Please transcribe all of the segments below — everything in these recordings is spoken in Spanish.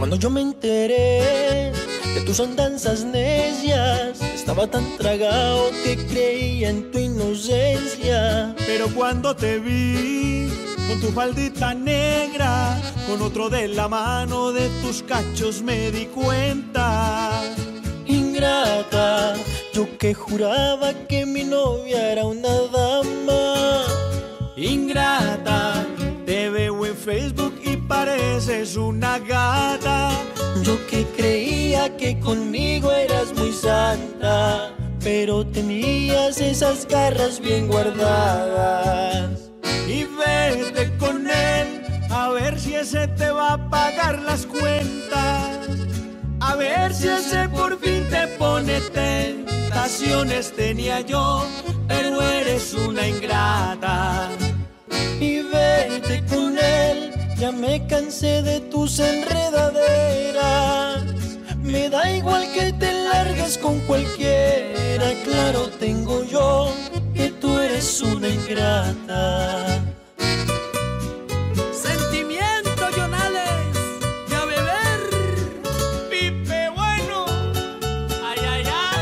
Cuando yo me enteré de tus andanzas necias, estaba tan tragado que creía en tu inocencia. Pero cuando te vi con tu faldita negra, con otro de la mano de tus cachos me di cuenta. Ingrata, yo que juraba que mi novia era una dama. Ingrata, te veo en Facebook y pareces una gata. Yo que creía que conmigo eras muy santa, pero tenías esas garras bien guardadas. Y vete con él, a ver si ese te va a pagar las cuentas. A ver si ese por fin te pone tentaciones. Tenía yo, pero eres una ingrata. Y vete con él, ya me cansé de tus enredaderas. Me da igual que te largues con cualquiera. Claro tengo yo que tú eres una ingrata. Sentimiento, Jonales, y a beber. Pipe bueno, ay, ay,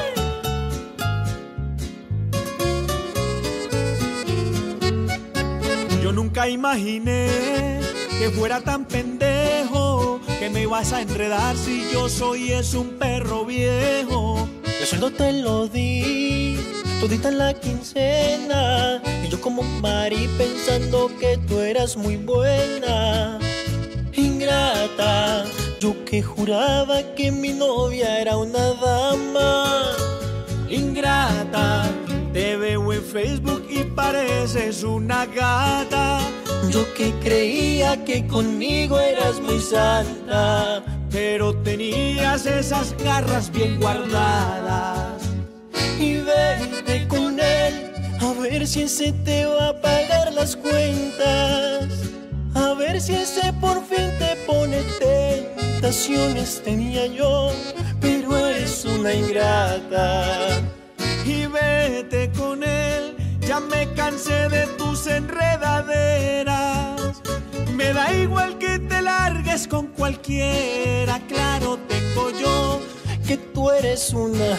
ay. Yo nunca imaginé que fuera tan pendejo, que me ibas a enredar si yo soy un perro viejo. El sueldo te lo di, todita en la quincena, y yo como Mari pensando que tú eras muy buena. Ingrata, yo que juraba que mi novia era una dama. Ingrata, te veo en Facebook y pareces una gata. Yo que creía que conmigo eras muy santa, pero tenías esas garras bien guardadas. Y vete con él, a ver si ese te va a pagar las cuentas. A ver si ese por fin te pone tentaciones. Tenía yo, pero eres una ingrata. Y vete con él, ya me cansé de tus enredaderas. Me da igual que te largues con cualquiera. Claro tengo yo que tú eres una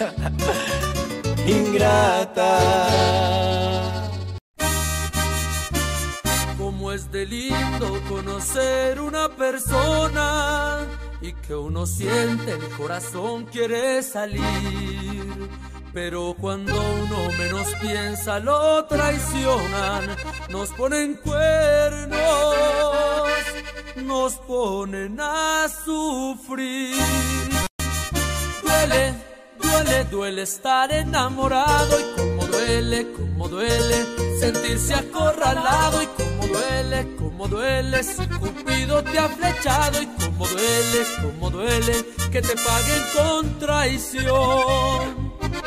ingrata. Cómo es de lindo conocer una persona y que uno siente el corazón quiere salir. Pero cuando uno menos piensa lo traicionan, nos ponen cuernos, nos ponen a sufrir. Duele, duele, duele estar enamorado y cómo duele sentirse acorralado y cómo duele si Cupido te ha flechado y cómo duele que te paguen con traición.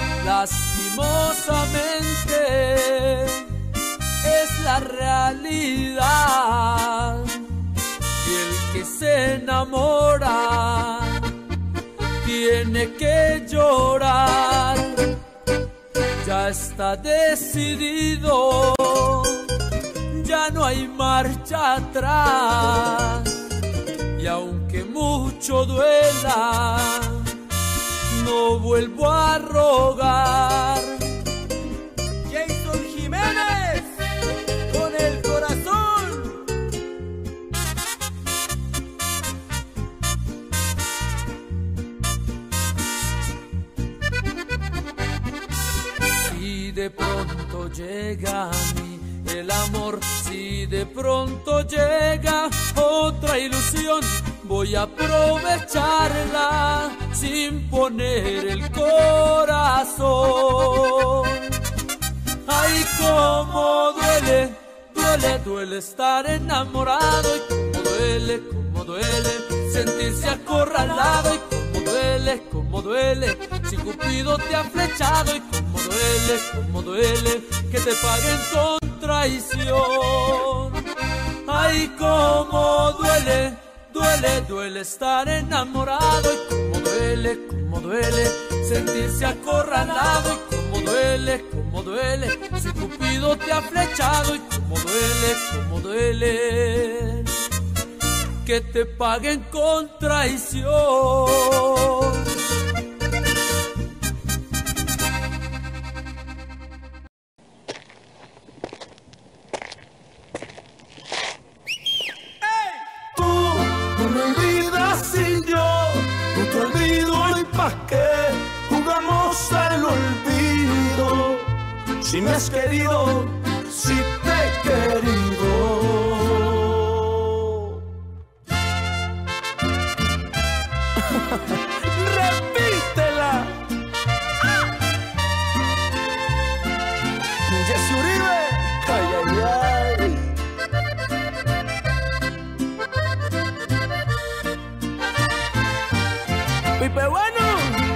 Lastimosamente es la realidad y el que se enamora tiene que llorar. Ya está decidido, ya no hay marcha atrás y aunque mucho duela, no vuelvo a rogar. Jason Jiménez, con el corazón. Si de pronto llega a mí el amor, si de pronto llega otra ilusión, voy a aprovecharla sin poner el corazón. Ay, cómo duele estar enamorado y cómo duele sentirse acorralado y cómo duele si Cupido te ha flechado y cómo duele que te paguen con traición. Ay, cómo duele estar enamorado y cómo duele sentirse acorralado y cómo duele si Cupido te ha flechado y cómo duele que te paguen con traición. Tú no me olvidas y yo no te olvido, y pa' qué jugamos al olvido. Si me has querido, si te he querido. Repítela. Jessy Uribe. Ay, ay, ay. Pipe bueno.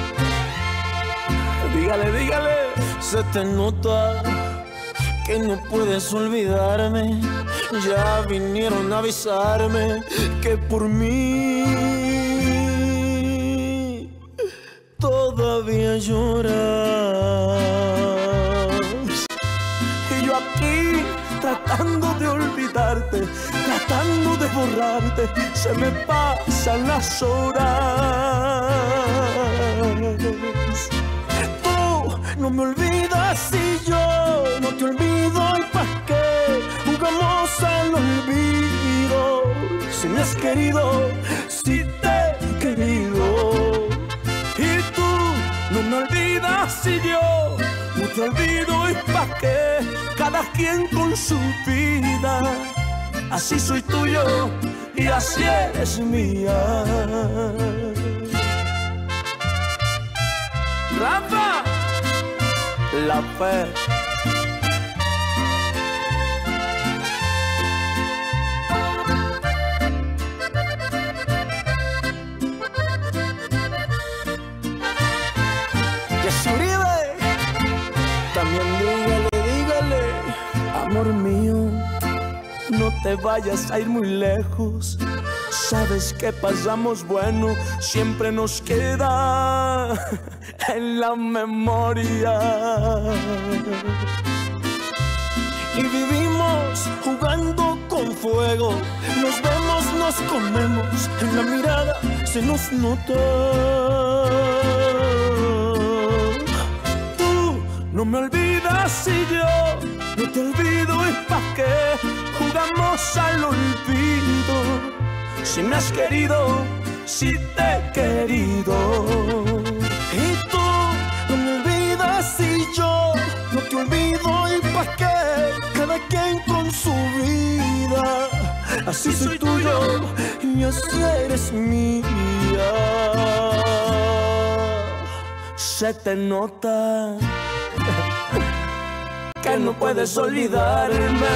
Dígale, dígale. Se te nota que no puedes olvidarme. Ya vinieron a avisarme que por mí todavía lloras. Y yo aquí tratando de olvidarte, tratando de borrarte, se me pasan las horas. Tú no me olvidas y yo no te olvido, y pa' qué jugamos al olvido. Si me has querido, si te he querido. Y tú no me olvidas y yo no te olvido, y pa' qué cada quien con su vida. Así soy tuyo y así eres mía. Rafa, la fe. Jessy Uribe. También dígale, amor mío, no te vayas a ir muy lejos. Sabes que pasamos bueno, siempre nos queda en la memoria. Y vivimos jugando con fuego, nos vemos, nos comemos, en la mirada se nos nota. Tú no me olvidas y yo no te olvido, y pa' qué jugamos al olvido. Si me has querido, si te he querido. Y tú no me olvidas y yo no te olvido, y pa' qué cada quien con su vida. Así soy tuyo y así eres mía. Se te nota que no puedes olvidarme.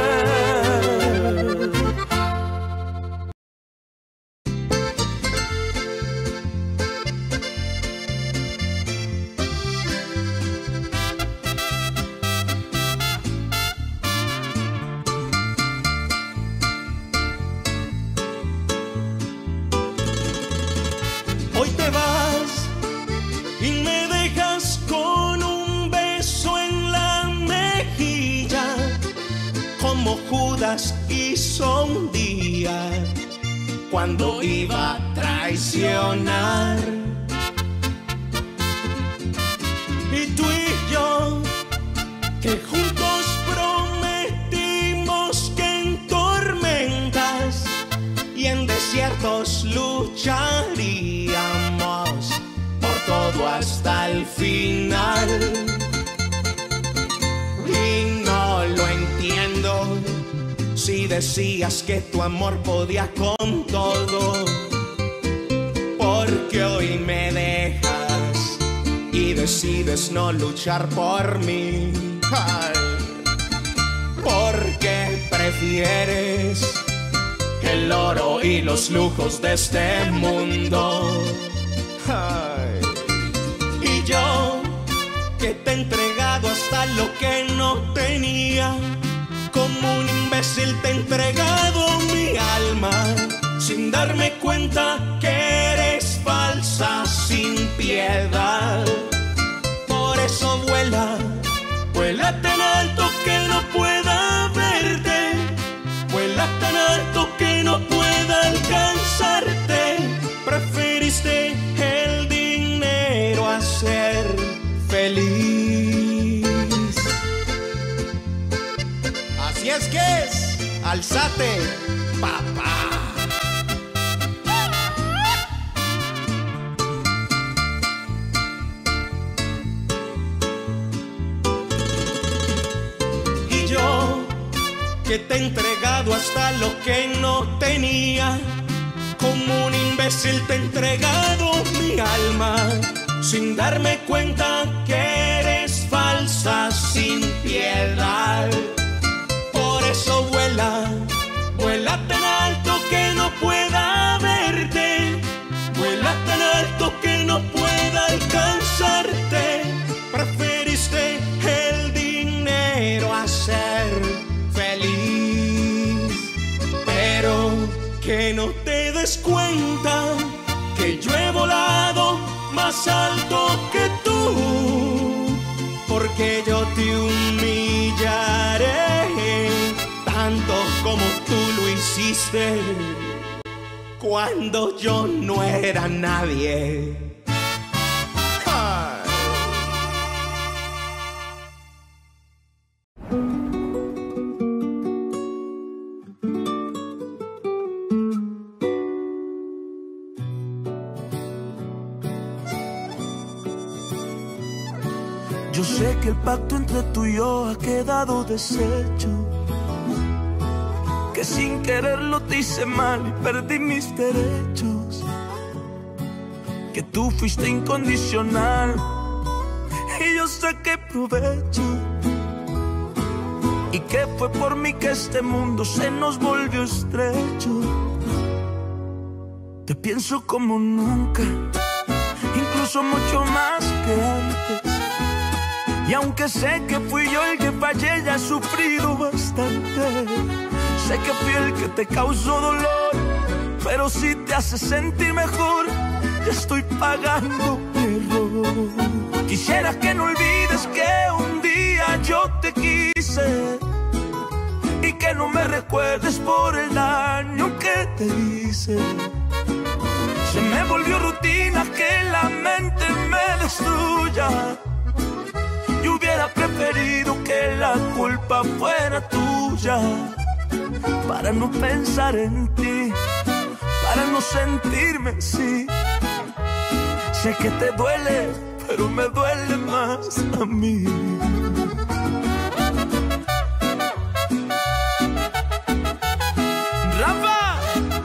Hoy te vas y me dejas con un beso en la mejilla, como Judas hizo un día cuando iba a traicionar. Y tú y yo, que juntos prometimos que en tormentas y en desiertos lucharíamos por todo hasta el final. Y no lo entiendo si decías que tu amor podía con todo, porque hoy me dejas y decides no luchar por mí. Ay, porque prefieres el oro y los lujos de este mundo. Ay. Y yo, que te he entregado hasta lo que no tenía, como un imbécil te he entregado mi alma, sin darme cuenta que eres falsa, sin piedad. Por eso vuela, vuela tan alto que no pueda verte, vuela tan alto que no pueda alcanzarte. Alzate, papá. Y yo, que te he entregado hasta lo que no tenía, como un imbécil te he entregado mi alma, sin darme cuenta que eres falsa, sin piedad. Por eso vuela, vuela tan alto que no pueda verte, vuela tan alto que no pueda alcanzarte. Preferiste el dinero a ser feliz, pero que no te des cuenta que yo he volado más alto que tú, porque yo te humillaré tanto como tú lo hiciste cuando yo no era nadie. Yo sé que el pacto entre tú y yo ha quedado deshecho, que sin quererlo te hice mal y perdí mis derechos, que tú fuiste incondicional y yo saqué provecho, y que fue por mí que este mundo se nos volvió estrecho. Te pienso como nunca, incluso mucho más que antes. Y aunque sé que fui yo el que fallé, ya he sufrido bastante. Sé que fui el que te causó dolor, pero si te hace sentir mejor, ya estoy pagando mi error. Quisiera que no olvides que un día yo te quise, y que no me recuerdes por el daño que te hice. Se me volvió rutina que la mente me destruya. Yo hubiera preferido que la culpa fuera tuya, para no pensar en ti, para no sentirme así. Sé que te duele, pero me duele más a mí. Rafa,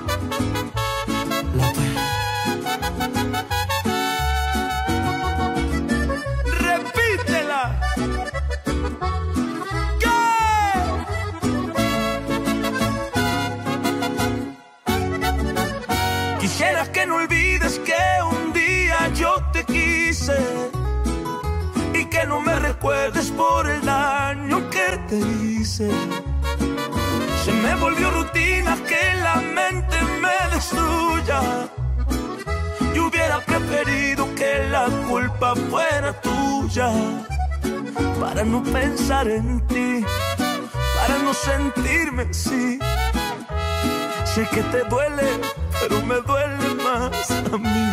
quisiera que no olvides que un día yo te quise, y que no me recuerdes por el daño que te hice. Se me volvió rutina que la mente me destruya. Yo hubiera preferido que la culpa fuera tuya, para no pensar en ti, para no sentirme así. Sé que te duele, pero me duele más a mí.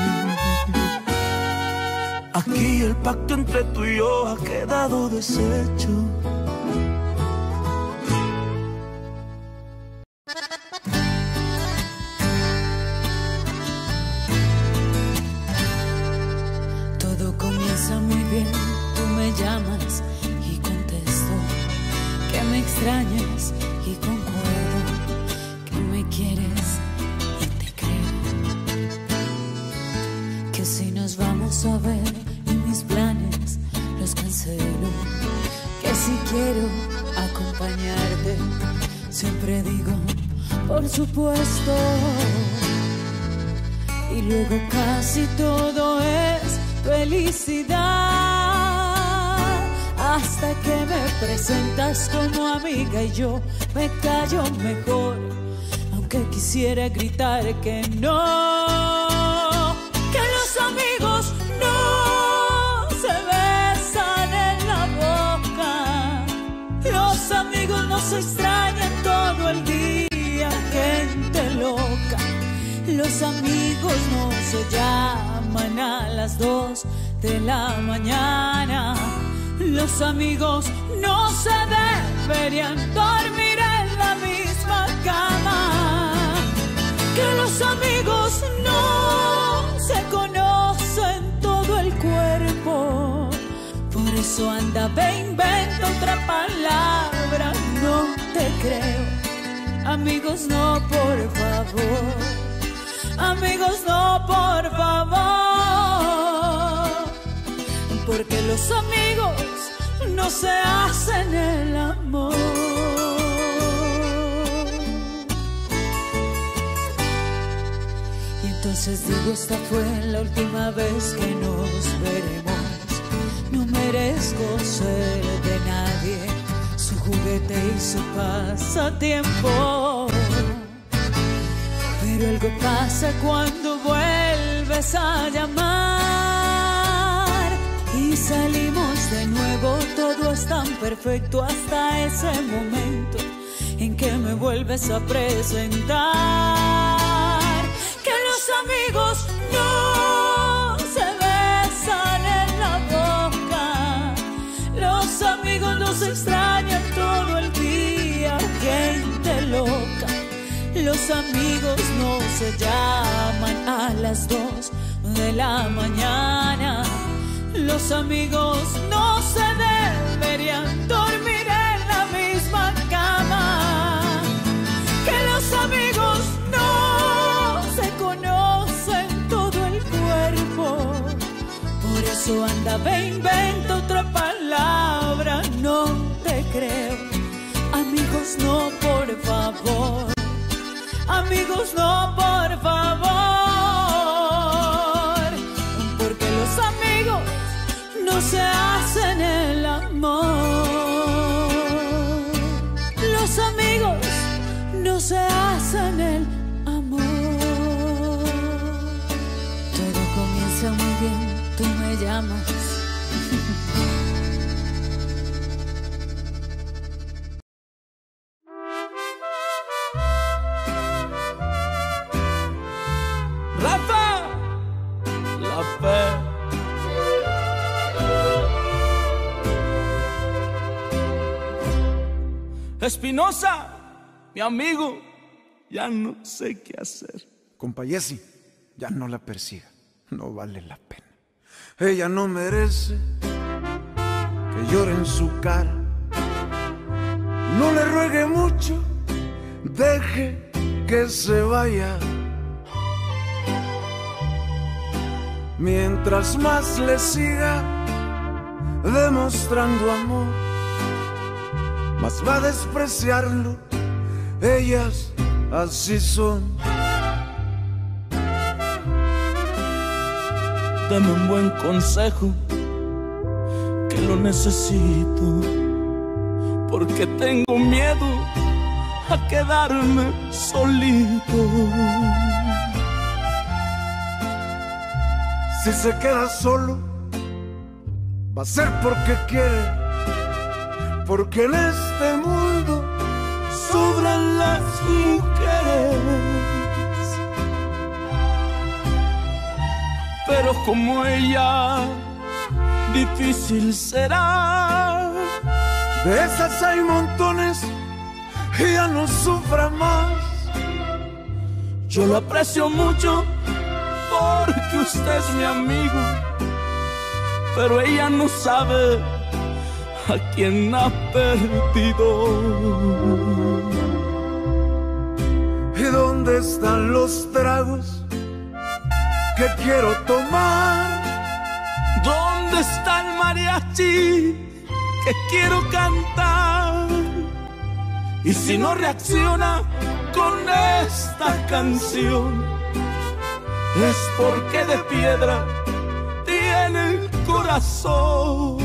Aquí el pacto entre tú y yo ha quedado deshecho. Todo comienza muy bien, tú me llamas y contesto, que me extrañas y concuerdo, que me quieres y te creo, que si nos vamos a ver y mis planes los cancelo, que si quiero acompañarte, siempre digo, por supuesto, y luego casi todo es felicidad, hasta que me presentas como amiga y yo me callo mejor, aunque quisiera gritar que no, que los amigos no se besan en la boca, los amigos no se extrañan todo el día, gente loca. Los amigos no se llaman a las 2 de la mañana. Los amigos no se deberían dormir en la misma cama, que los amigos no se conocen todo el cuerpo. Por eso anda, ve, inventa otra palabra, no te creo. Amigos, no, por favor. Amigos, no, por favor. Porque los amigos no se hacen el amor. Y entonces digo, esta fue la última vez que nos veremos. No merezco ser de nadie su juguete y su pasatiempo. Pero algo pasa cuando vuelves a llamar y salimos de nuevo. Todo es tan perfecto hasta ese momento en que me vuelves a presentar. Que los amigos no se besan en la boca, los amigos nos extrañan todo el día, gente loca. Los amigos no se llaman a las 2 de la mañana. Los amigos no se deberían dormir en la misma cama. Que los amigos no se conocen todo el cuerpo. Por eso anda, ve, inventa otra palabra, no te creo. Amigos, no, por favor. Amigos, no, por favor. Porque los amigos no se hacen el amor. Los amigos no se hacen el amor. Todo comienza muy bien, tú me llamas. Espinosa, mi amigo, ya no sé qué hacer. Compa Jesse, ya no la persiga, no vale la pena. Ella no merece que llore en su cara. No le ruegue mucho, deje que se vaya. Mientras más le siga demostrando amor, más va a despreciarlo. Ellas así son. Dame un buen consejo, que lo necesito, porque tengo miedo a quedarme solito. Si se queda solo, va a ser porque quiere, porque en este mundo sobran las mujeres. Pero como ella, difícil será. De esas hay montones y ya no sufra más. Yo lo aprecio mucho porque usted es mi amigo, pero ella no sabe a quién ha perdido. ¿Y dónde están los tragos que quiero tomar? ¿Dónde está el mariachi que quiero cantar? Y si no reacciona con esta canción, es porque de piedra tiene el corazón.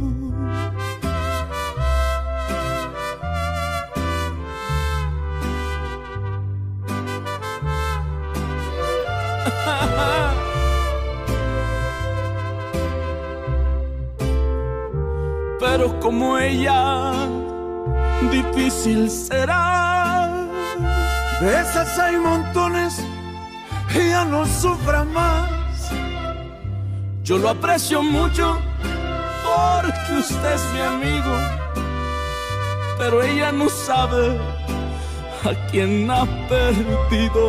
Pero como ella, difícil será. De esas hay montones y ya no sufra más. Yo lo aprecio mucho porque usted es mi amigo, pero ella no sabe a quien ha perdido.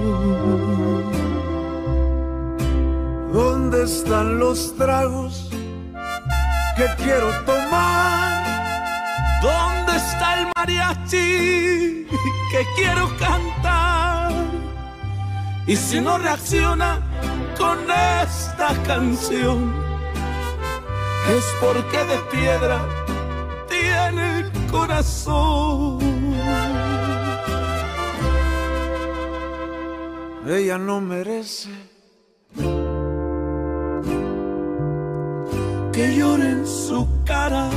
¿Dónde están los tragos que quiero tomar? ¿Dónde está el mariachi que quiero cantar? Y si no reacciona con esta canción, es porque de piedra tiene el corazón. Ella no merece que llore en su cara.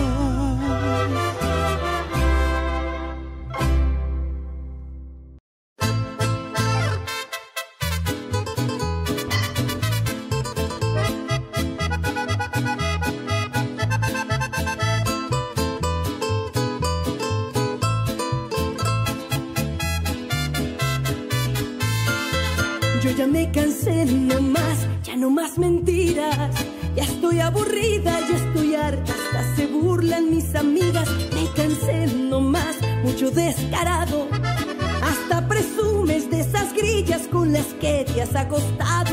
Yo ya me cansé, no más mentiras. Ya estoy aburrida, ya estoy harta, hasta se burlan mis amigas. Me cansé no más, mucho descarado. Hasta presumes de esas grillas con las que te has acostado.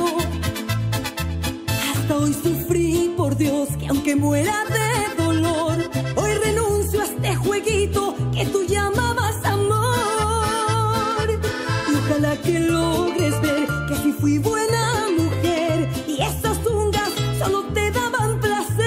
Hasta hoy sufrí, por Dios, que aunque muera de dolor, hoy renuncio a este jueguito que tú llamabas amor. Y ojalá que logres ver que sí fui buena mujer y esas tungas solo te daban placer.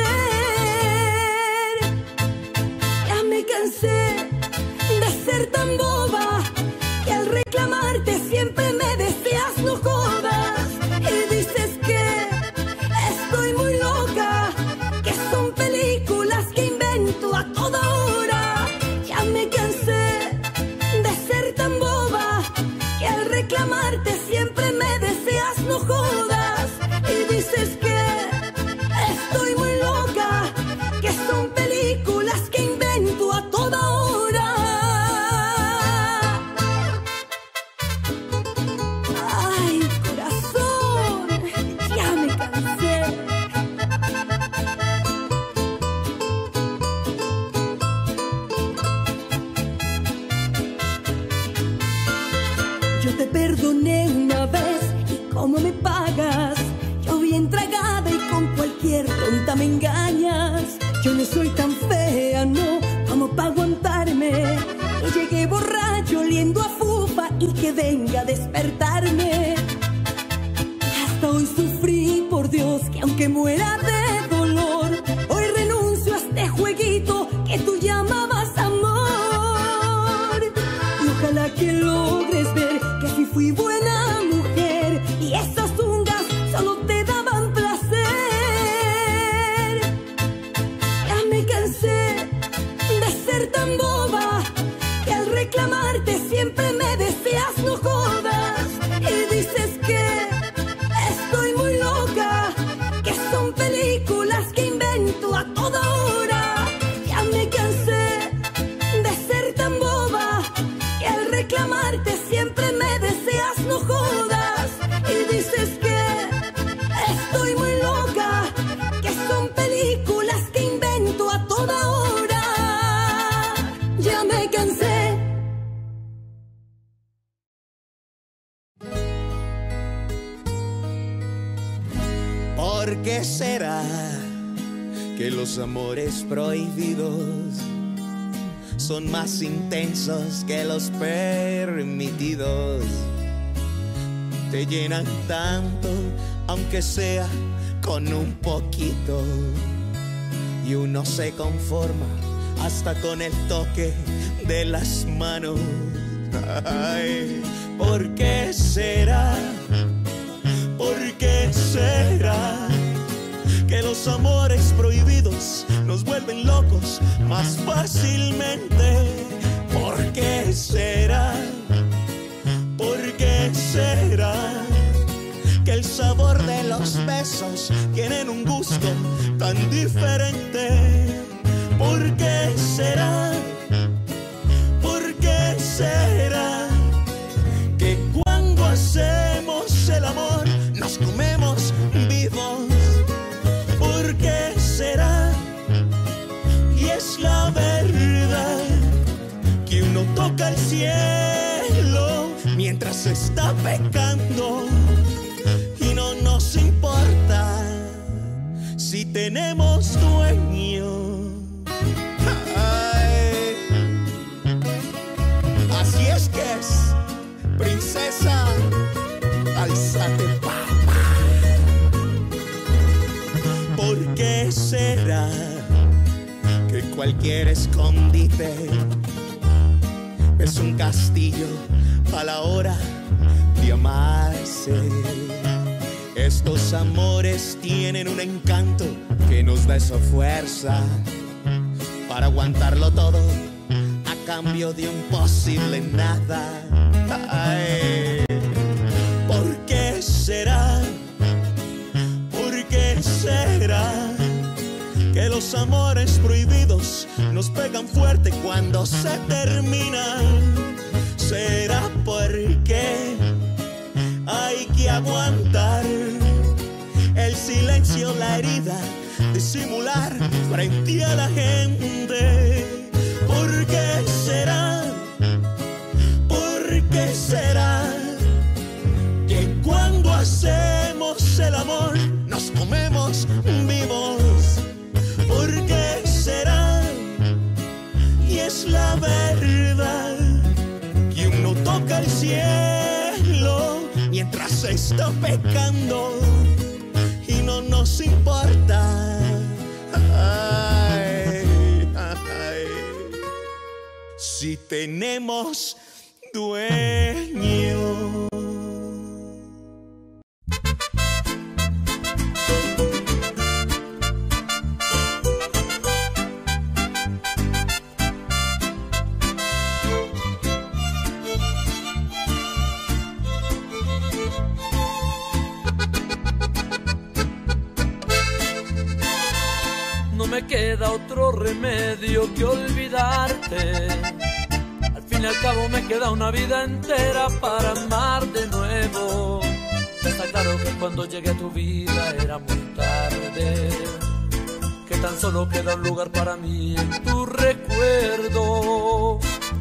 Ya me cansé de ser tan boba que al reclamarte siempre me deseas no jodas. Y dices que estoy muy loca, que son películas que invento a toda hora. Ya me cansé de ser tan boba que al reclamarte siempre me deseas no jodas. Y dices que estoy muy loca, que son películas que invento a toda hora. Ay, corazón, ya me cansé. Yo te perdoné una vez y ¿cómo me pagas? Yo bien tragada y con cualquier tonta me engañas. Yo no soy tan fea, no, como para aguantarme. Y llegué borracho oliendo a fufa y que venga a despertarme. Hasta hoy sufrí, por Dios, que aunque muera de dolor, hoy renuncio a este jueguito que tú llamabas amor. Y ojalá que logres ver que sí fui buena mujer y esas tungas solo te daban placer. Ya me cansé de ser tan boba que al reclamarte siempre me deseas no jodas. Y dices que estoy muy loca, que son películas que invento a toda hora. Ya me cansé de ser tan boba que al reclamarte siempre me deseas no jodas. Y dices que estoy muy loca, que son películas que invento a toda hora. Ya me cansé. ¿Por qué será que los amores prohibidos son más intensos que los permitidos? Te llenan tanto, aunque sea con un poquito, y uno se conforma hasta con el toque de las manos. Ay, ¿por qué será? ¿Por qué será que los amores prohibidos nos vuelven locos más fácilmente? ¿Por qué será? ¿Por qué será que el sabor de los besos tienen un gusto tan diferente? ¿Por qué será? ¿Por qué será que cuando hacemos el amor nos comemos vivos? ¿Por qué será? Y es la verdad que uno toca el cielo se está pecando y no nos importa si tenemos dueño. Ay. Así es que es, princesa, alzate papa. ¿Por qué será que cualquier escondite es un castillo a la hora de amarse? Estos amores tienen un encanto que nos da esa fuerza para aguantarlo todo a cambio de un posible nada. Ay, ¿por qué será? ¿Por qué será que los amores prohibidos nos pegan fuerte cuando se terminan? ¿Será porque hay que aguantar el silencio, la herida, disimular frente a la gente? ¿Por qué será? ¿Por qué será que cuando hacemos el amor nos comemos vivos? ¿Por qué será? Y es la verdad que uno toca el cielo mientras se está pecando y no nos importa. Ay, ay, si tenemos dueño. No me queda otro remedio que olvidarte. Al fin y al cabo me queda una vida entera para amar de nuevo. Está claro que cuando llegué a tu vida era muy tarde, que tan solo queda un lugar para mí en tu recuerdo.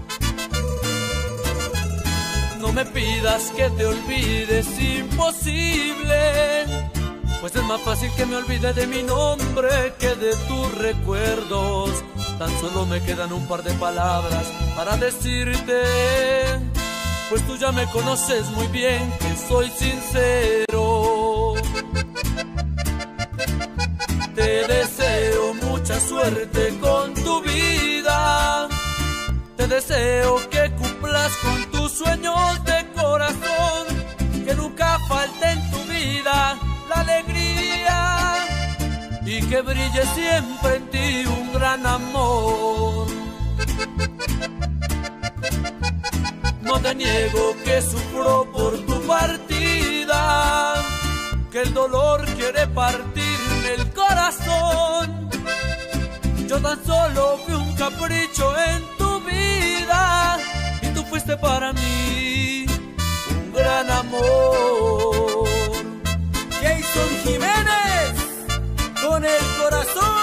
No me pidas que te olvides, imposible, pues es más fácil que me olvide de mi nombre que de tus recuerdos. Tan solo me quedan un par de palabras para decirte, pues tú ya me conoces muy bien que soy sincero. Te deseo mucha suerte con tu vida, te deseo que cumplas con tus sueños de corazón, que nunca falte en tu vida la alegría y que brille siempre en ti un gran amor. No te niego que sufro por tu partida, que el dolor quiere partirme el corazón. Yo tan solo fui un capricho en tu vida y tú fuiste para mí un gran amor. Jason Jiménez, con el corazón.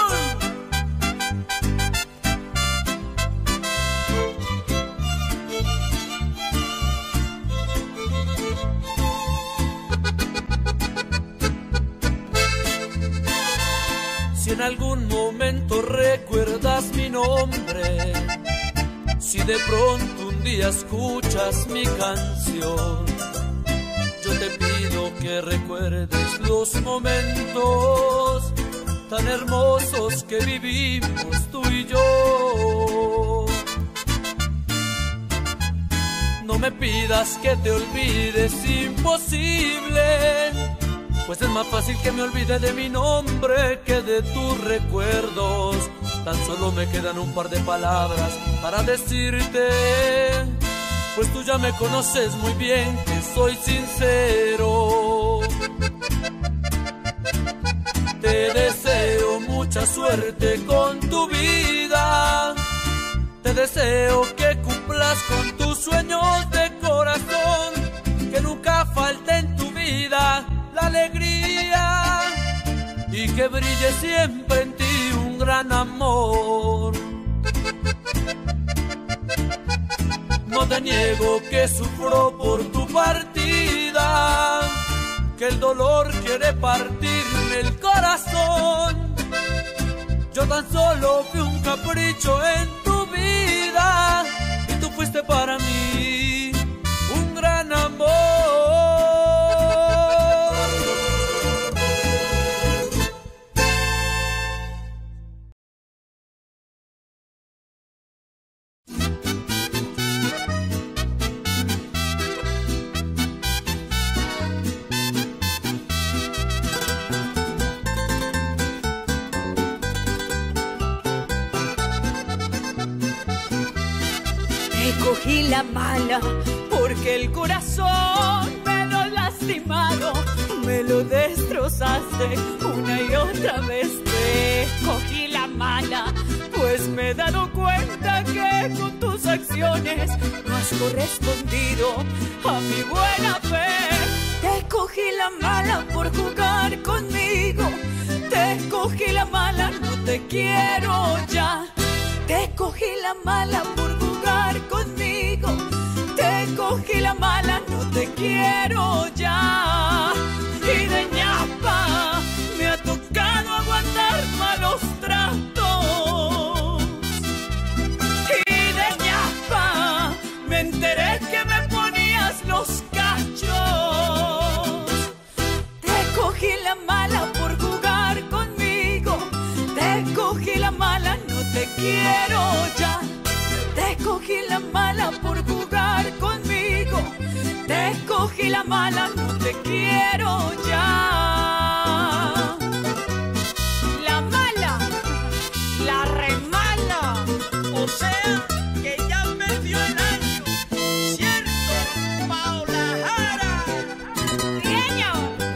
Si en algún momento recuerdas mi nombre, si de pronto un día escuchas mi canción, yo te pido que recuerdes los momentos tan hermosos que vivimos tú y yo. No me pidas que te olvides, imposible, pues es más fácil que me olvide de mi nombre que de tus recuerdos. Tan solo me quedan un par de palabras para decirte, pues tú ya me conoces muy bien que soy sincero. Te deseo mucha suerte con tu vida, te deseo que cumplas con tus sueños de corazón, que nunca falte en tu vida la alegría y que brille siempre en ti un gran amor. No te niego que sufro por tu partida, que el dolor quiere partirme el corazón. Yo tan solo fui un capricho en tu vida y tú fuiste para mí un gran amor. Cogí la mala porque el corazón me lo has lastimado, me lo destrozaste una y otra vez. Te cogí la mala pues me he dado cuenta que con tus acciones no has correspondido a mi buena fe. Te cogí la mala por jugar conmigo, te cogí la mala, no te quiero ya. Te cogí la mala por jugar conmigo, te cogí la mala, no te quiero ya. Y de ñapa me ha tocado aguantar malos tratos. Y de ñapa me enteré que me ponías los cachos. Te cogí la mala por jugar conmigo, te cogí la mala, no te quiero ya. Te cogí la mala por jugar conmigo, te cogí la mala, no te quiero ya. La mala, la remala, O sea que ya perdió el año, ¿cierto, Paola Jara? ¡Niño!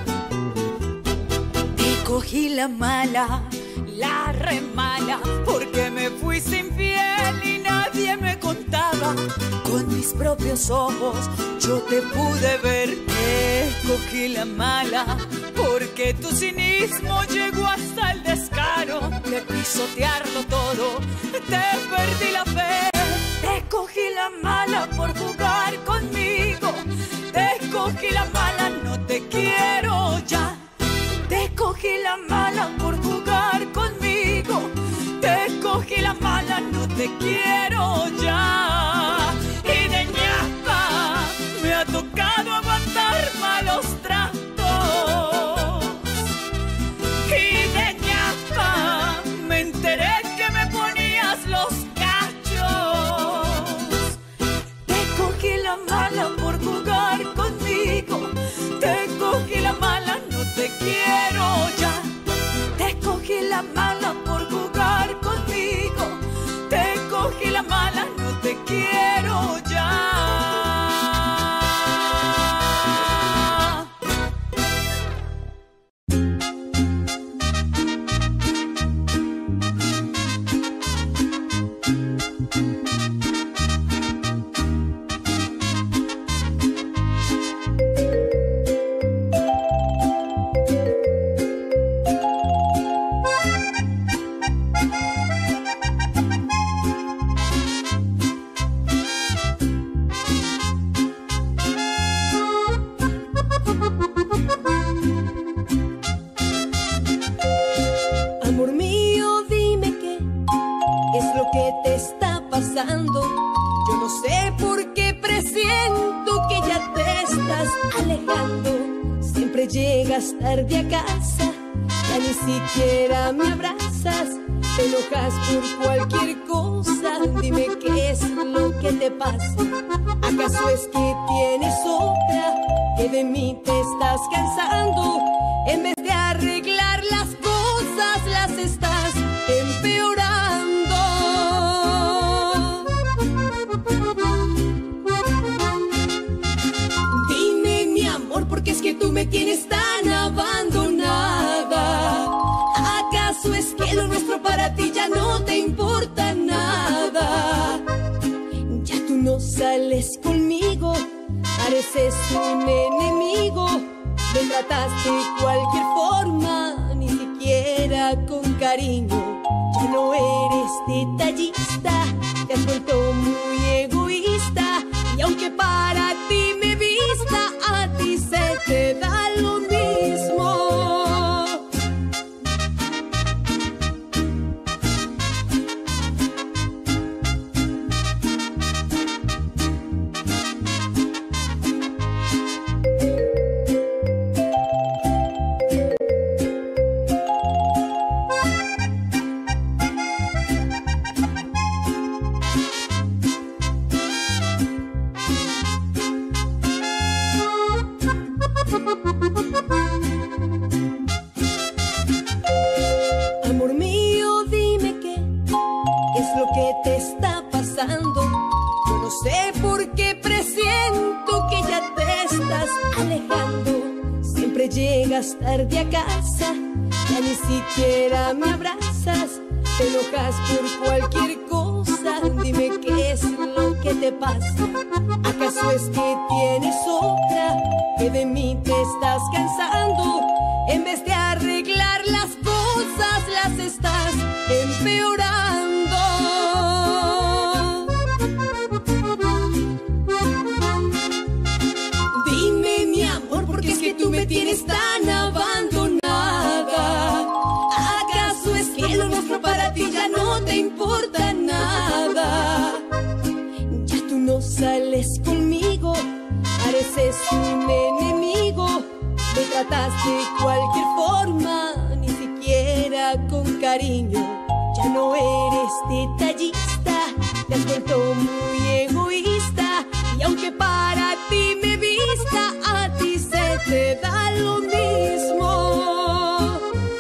Te cogí la mala, la remala, porque me fuiste infiel y nadie me contaba. Con mis propios ojos yo te pude ver. Te cogí la mala, porque tu cinismo llegó hasta el descaro de pisotearlo todo, te perdí la fe. Te cogí la mala por jugar conmigo, te cogí la mala, no te quiero ya. Te cogí la mala por jugar conmigo, te cogí la mala, no te quiero ya. Y de ñapa me ha tocado aguantar malos tratos. Y de ñapa me enteré que me ponías los cachos. Te cogí la mala por jugar conmigo, te cogí la mala, no te quiero ya. Te cogí la mala por jugar conmigo, te cogí la mala, no te quiero ya. Amor mío, dime qué es lo que te está pasando. Yo no sé por qué presiento que ya te estás alejando. Siempre llegas tarde a casa, ya ni siquiera me abrazas. Te enojas por cualquier cosa, dime qué es lo que te pasa. ¿Acaso es que tienes otra, que de mí te estás cansando? En vez de arreglar las cosas, las estás empeorando. Dime, mi amor, ¿por qué es que tú me tienes tan abandonada? ¿Acaso es que lo nuestro para ti ya no te importa nada? Ya tú no sales conmigo, pareces un enemigo. Me tratas de cualquier forma, ni siquiera con cariño. Ya no eres detallista, te has vuelto muy egoísta. llegas tarde a casa, ya ni siquiera me abrazas, te enojas por cualquier cosa. Dime qué es lo que te pasa. ¿Acaso es que tienes otra, que de mí te estás cansando? En vez de arreglar las cosas, las estás empeorando. Dime, mi amor, ¿por qué es que tú me tienes tan abandonada? ¿Acaso es que lo nuestro para ti ya no te importa nada? Ya tú no sales conmigo, pareces un enemigo. Me tratas de cualquier forma, ni siquiera con cariño. Ya no eres detallista, te has vuelto muy egoísta. Y aunque para ti me vista, a ti se te da lo mismo.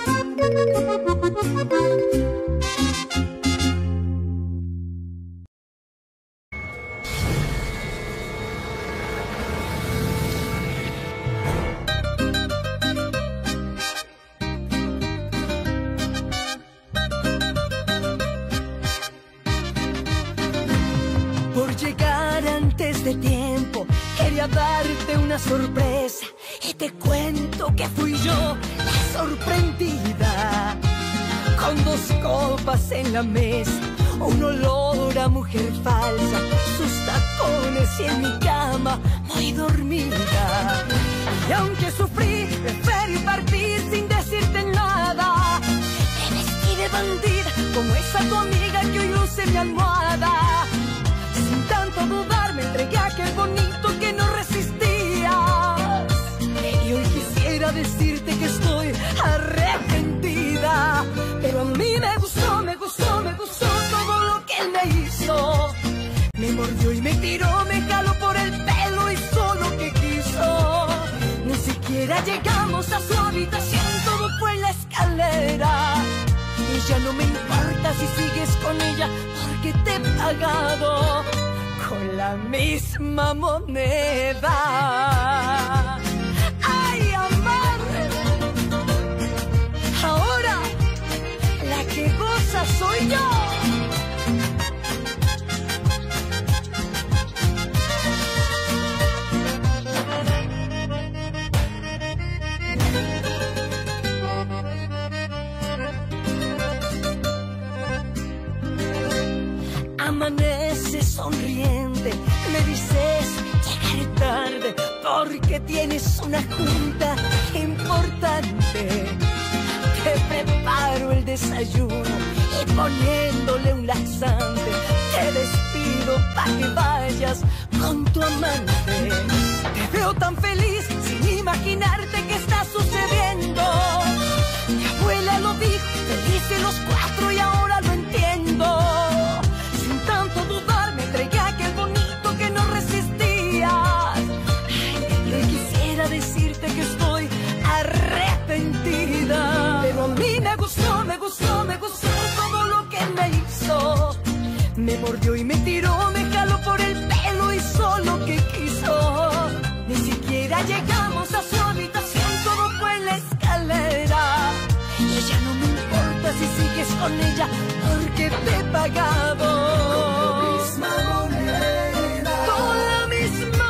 De tiempo quería darte una sorpresa y te cuento que fui yo la sorprendida, con 2 copas en la mesa, un olor a mujer falsa, sus tacones y en mi cama muy dormida. Y aunque sufrí, preferí partir sin decirte nada. Me vestí de bandida como esa tu amiga que hoy luce mi almohada. Sin tanto dudar me entregué a aquel bonito que no resistías. Y hoy quisiera decirte que estoy arrepentida, pero a mí me gustó, me gustó, me gustó todo lo que él me hizo. Me mordió y me tiró, me jaló por el pelo, hizo lo que quiso. Ni siquiera llegamos a su habitación, todo fue en la escalera. Y ya no me importa si sigues con ella, porque te he pagado con la misma moneda. ¡Ay, amor! Ahora la que goza soy yo. Amaneces sonriente, me dices llegaré tarde porque tienes una junta importante. Te preparo el desayuno y poniéndole un laxante te despido para que vayas con tu amante. Te veo tan feliz sin imaginarte qué está sucediendo. Mi abuela lo dijo, felices los 4 y ahora lo entiendo. Decirte que estoy arrepentida, pero a mí me gustó, me gustó, me gustó todo lo que me hizo. Me mordió y me tiró, me jaló por el pelo, hizo lo que quiso. Ni siquiera llegamos a su habitación, todo fue en la escalera. Y ya no me importa si sigues con ella, porque te he pagado con la misma moneda. Con la misma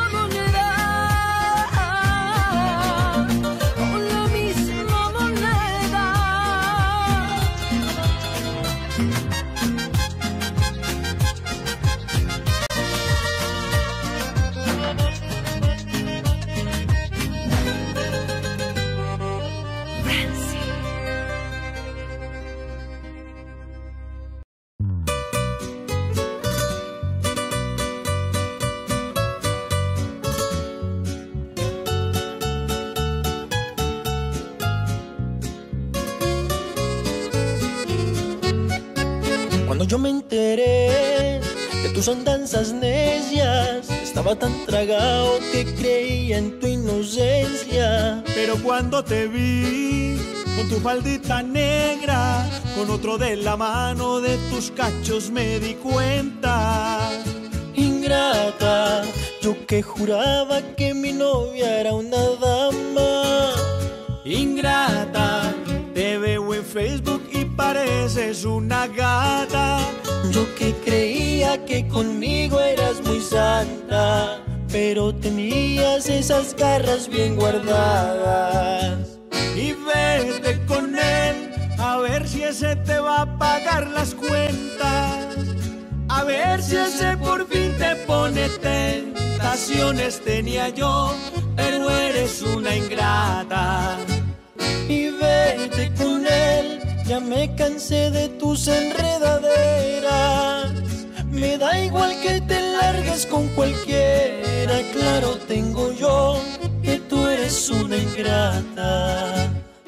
Yo me enteré de tus andanzas necias, estaba tan tragado que creía en tu inocencia. Pero cuando te vi con tu faldita negra, con otro de la mano de tus cachos me di cuenta. Ingrata, yo que juraba que mi novia era una dama. Ingrata, te veo en Facebook y pareces una gata. Yo que creía que conmigo eras muy santa, pero tenías esas garras bien guardadas. Y vete con él, a ver si ese te va a pagar las cuentas. A ver si ese por fin te pone tentaciones. Tenía yo, pero eres una ingrata. Y vete con él, ya me cansé de tus enredaderas. Me da igual que te largues con cualquiera. Claro tengo yo que tú eres una ingrata.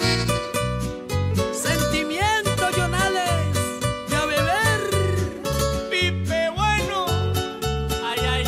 Sentimiento, Jonales, y a beber. Pipe bueno, ay, ay,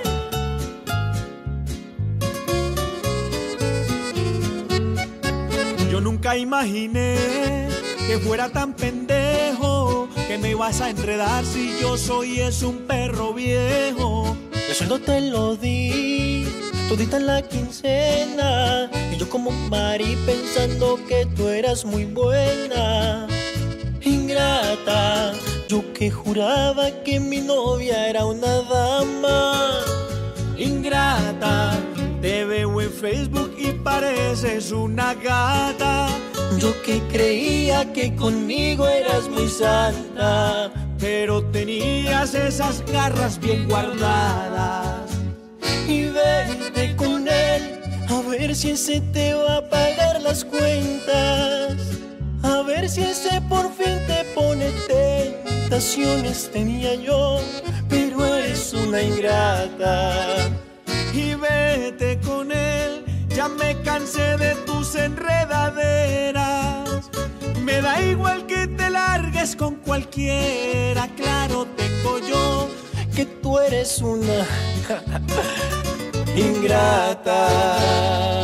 ay. Yo nunca imaginé que fuera tan pendejo, que me ibas a enredar si yo soy un perro viejo. El sueldo te lo di, todita en la quincena, y yo como Mari pensando que tú eras muy buena. Ingrata, yo que juraba que mi novia era una dama. Ingrata, te veo en Facebook y pareces una gata. Yo que creía que conmigo eras muy santa, pero tenías esas garras bien guardadas. Y vete con él, a ver si ese te va a pagar las cuentas. A ver si ese por fin te pone tentaciones. Tenía yo, pero eres una ingrata. Y vete con él, ya me cansé de tus enredaderas. Me da igual que te largues con cualquiera. Claro tengo yo que tú eres una ingrata.